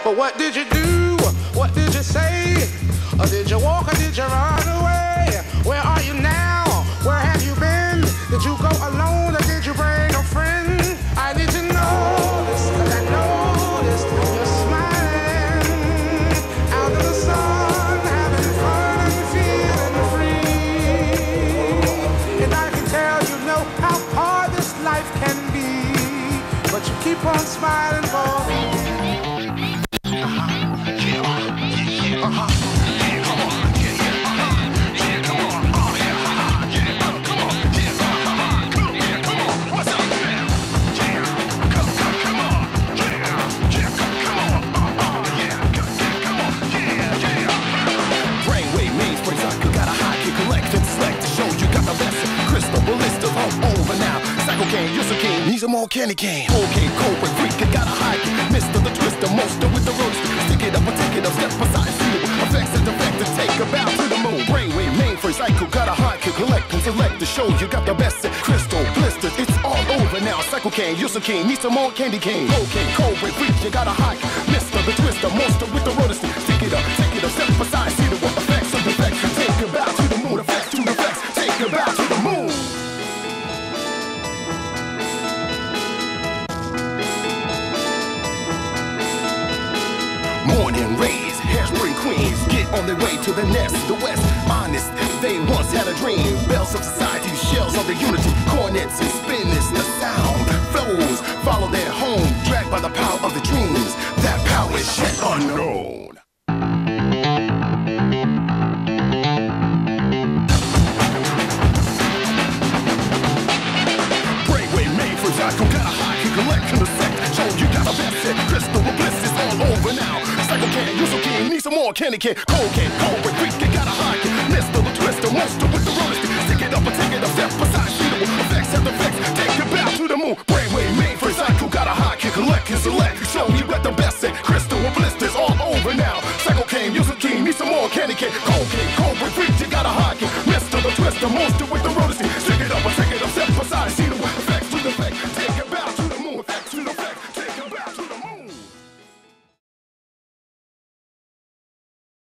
But what did you do? What did you say? Or did you walk or did you run away? Where are you now? Where have you been? Did you go alone or did you bring a friend? I need to know this, 'cause I noticed you're smiling out in the sun, having fun and feeling free. And I can tell you know how hard this life can be, but you keep on smiling for me. Need some more candy cane. Okay, cold but freak, it got a high. Mister the twister, monster with the roast. Stick it up or take it up, step aside, see effects and defect to take a bow to the moon. Brainwave, mainframe, psycho, got a high kick, collect and select the show. You got the best set. Crystal, blisters, it's all over now. Psycho cane, use a cane, need some more candy cane. Okay, cold but freak, you got a high. Mister the twister, monster with the rotor. Stick it up, step aside, see the effects and defects to take a bow to the moon. Effects to effects, take a bow to the moon. Morning rays, hairspray queens get on their way to the nest, the west. Honest, they once had a dream. Bells of society, shells of the unity, cornets and spinners. The sound flows, follow their home, dragged by the power of the dreams. That power is yet unknown. Brainwave made for Zyko, got a high kick, collection of sect. Show you got a best set, crystal bliss is all over now. Psycho can, use a king, need some more candy cane. Cold can, cold but freak, it got a high kick. Mister the twister, monster with the